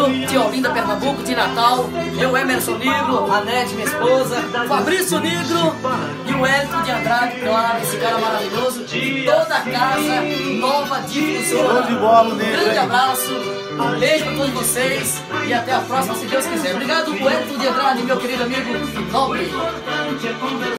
Negro, de Olinda, Pernambuco, de Natal. Eu, Emerson Negro, a Nete, minha esposa, Fabrício Negro e o Elton de Andrade, claro, esse cara maravilhoso. E toda a casa nova difusora. Show de bola, Negro, Grande hein? abraço, um beijo para todos vocês e até a próxima, se Deus quiser. Obrigado, Elton de Andrade, meu querido amigo nobre.